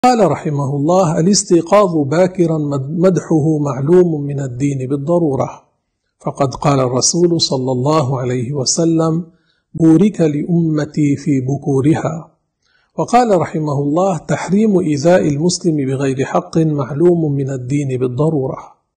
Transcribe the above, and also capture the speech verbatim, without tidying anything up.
قال رحمه الله: الاستيقاظ باكرا مدحه معلوم من الدين بالضرورة، فقد قال الرسول صلى الله عليه وسلم: بورك لأمتي في بكورها. وقال رحمه الله: تحريم إيذاء المسلم بغير حق معلوم من الدين بالضرورة.